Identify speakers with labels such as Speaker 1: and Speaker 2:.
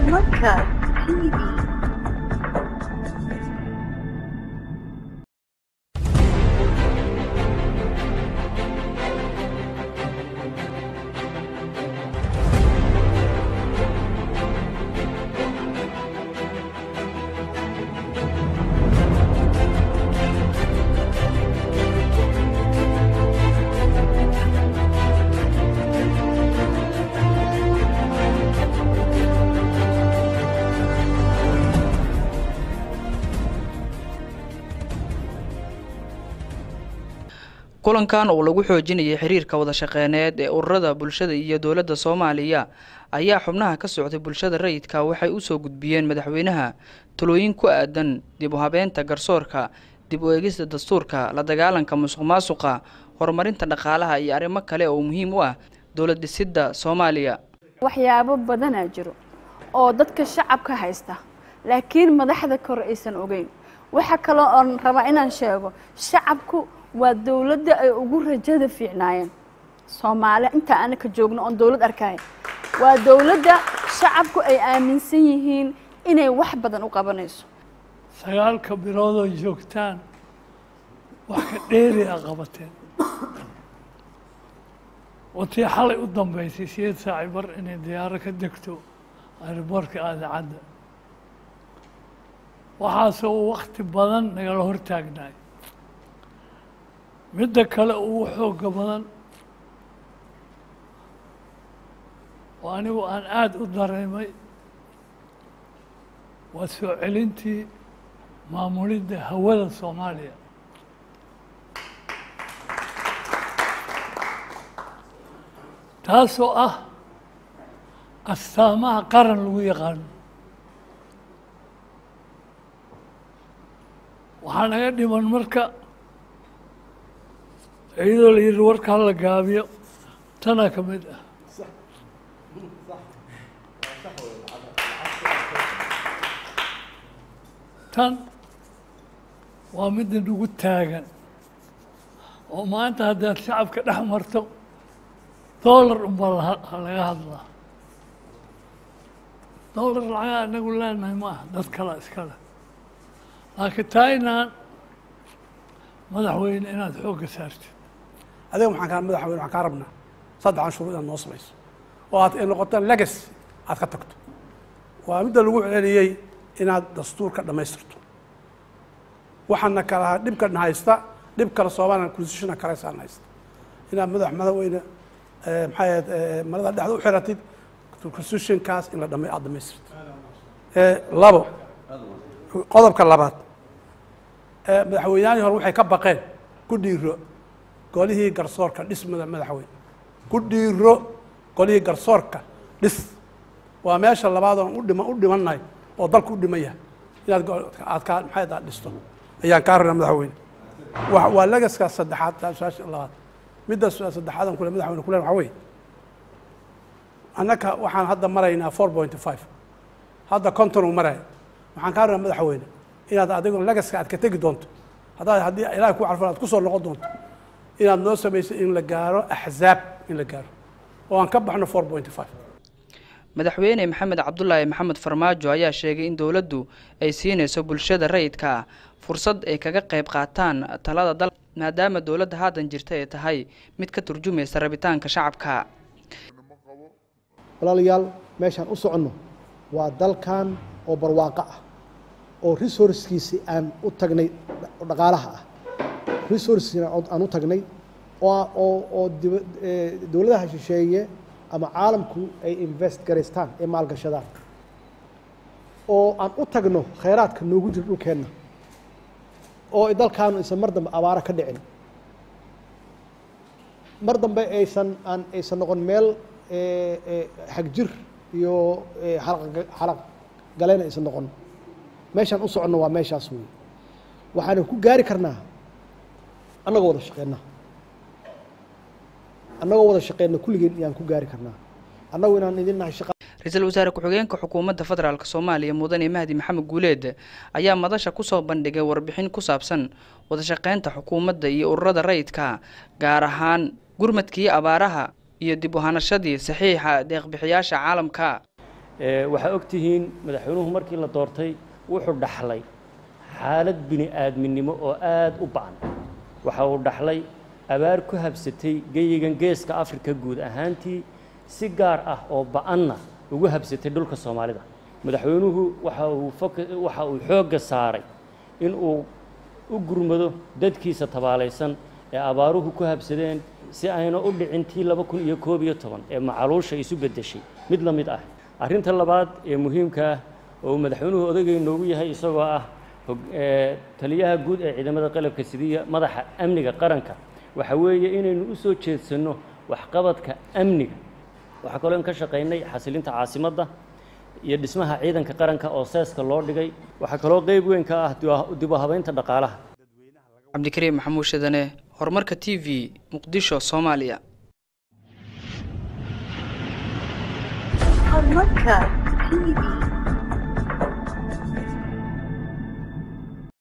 Speaker 1: Maka TV.
Speaker 2: kulankan oo lagu xoojinayay xiriirka wada shaqeyneed ee ururada bulshada iyo dawladda Soomaaliya ayaa xubnaha ka socday bulshada rayidka waxay u soo gudbiyeen madaxweynaha talooyin ku aadan dib u habeynta garsoorka, dib u eegista dastuurka, la dagaalanka musuqmaasuqa, horumarinta dhaqaalaha iyo arrimo kale oo muhiim u ah dawlad dhisidda Soomaaliya.
Speaker 3: waxyaabo badan jiro oo dadka shacabka haysta laakiin madaxda kor aysan ogeyn. waxa kale oo raba inaan sheego shacabku waa dawladda ay ugu rajada fiicnaayeen Soomaaliya inta aan ka joogno oo dawlad arkay waa dawladda shacabku ay aaminsan yihiin inay wax badan u qabanayso.
Speaker 4: sagaalka bilood oo joogtaan wax ka dheeri ah qabateen wati xalay u dambeysay 8 saac bar inay diyaaro ka degto airportka aadacada waxaasoo waqti badan nagala hortaagnay midda kale uu xooga badan oo anigu aan aad u dareemay waa soo celintii maamulidda hawada Soomaaliya taasoo ah astaamaha qaran lagu yaqaano waxaa naga dhiman marka iyadoo la yidhi warkaa la gaabiyo tanaa ka mid ah tan waa midda nagu taagan oo maanta haddaad shacabka dhex marto dollar unbaa laga hadlaa dollar lacagaa anagu leenahay ma aha dad kala iskale laakiin taa inaan madaxweyne inaad xoogga saartid
Speaker 5: adiga madaxweyne waxaan kaa rabnaa 3 shuruud inaad noo samayso oo aad noqoto legacy aad ka tagto waa midda lagu celiyey inaad dastuurka dhammaystirto waxaana kala dhibka haysta dhib kala Soomaaliya constitution kala haysta inaad madaxweyne marada dhexda u xiratid constitution kaas in la dhammaystirto labo qodobka labaad madaxweynaha hore waxay ka baqeen ku dhiiro golihii garsoorka dhismada madaxweyne ku dhiiro golihii garsoorka dhis waa meesha labaad oo u dhimanay oo dalku u dhimaya inaad aad ka dhisto ayaan ka rabnaa madaxweyne waa lagaska saddexaad taasaash labaad midda saddexaad aan kula madaxweyne kula waxa weey annaka waxaan hadda maraynaa 4.5 hadda konton maray waxaan ka rabnaa madaxweyne inaad adigu lagaska aad ka tagi doonto haddii ilaahay ku carfan aad ku soo noqon doonto inaad noo samayso in la gaaro axzaab in la gaaro oo aan ka baxno 4.5
Speaker 2: madaxweyne maxamed cabdullaahi maxamed farmaajo ayaa sheegay in dawladdu ay siinayso bulshada rayidka fursad ay kaga qayb qaataan talada dalka maadaama dawladda haatan jirta ay tahay mid ka turjumaysa rabitaanka shacabka.
Speaker 6: walaalayaal meeshaan u soconno waa dalkan oo barwaaqo ah oo resourcekiisi aan u tagnay dhaqaalaha ah resourcekiina aan u tagnay oo dawladaha shisheeye ama caalamku ay invest gareystaan ee maalgashadaan oo aan u tagno khayraadka noogu jira dhulkeenna oo dalkaanu aysan mar dambe abaara ka dhicin mar dambe aysan noqon meel xagjir iyo xalaq galeen aysan noqon meeshaan u soconno waa meeshaas weeye waxaanu ku gaari karnaa annagoo wada shaqeyna kulligeen ayaan ku gaari karnaa annagu inaan idin nahay shaqa
Speaker 2: ra'iisul wasaare ku-xigeenka xukuumadda federaalka Soomaaliya mudane Mahdi Maxamed Guuleed ayaa madasha ku soo bandhigay warbixin ku saabsan wada shaqeynta xukuumadda iyo ururada rayidka gaar ahaan gurmadkii abaaraha iyo dib u hanashadii saxiixa deeq bixiyaasha caalamka
Speaker 1: waxaa ogtihiin madaxweynuhu markii la doortay wuxuu dhaxlay xaalad bini aadminimo oo aad u ba'an waxa uu dhaxlay abaar ku habsatay geeyigan geeska Afrika guud ahaantii si gaar ah oo ba'anna ugu habsatay dhulka Soomaalida madaxweynuhu waxa uu xoogga saaray in uu u gurmado dadkiisa tabaalaysan ee abaaruhu ku habsadeen si ayna u dhicintii 2011 ee macaluusha isu bedeshay mid la mid ah arrinta labaad ee muhiimka ah oo madaxweynuhu odagay noogu yahay isagoo ah taliyaha guud ee ciidamada qalabka sida madaxa amniga qaranka waxa weeye inaynu u soo jeedsano waxqabadka amniga waxa kale oo ka shaqeynay xasilinta caasimadda iyo dhismaha ciidanka qaranka oo seeska loo dhigay waxa kale oo qayb weyn ka ah dib u habeynta dhaqaalaha
Speaker 2: Cabdikariim Maxamuud Shadane Horumarka TV Muqdisho Soomaaliya
Speaker 7: Horumarka TV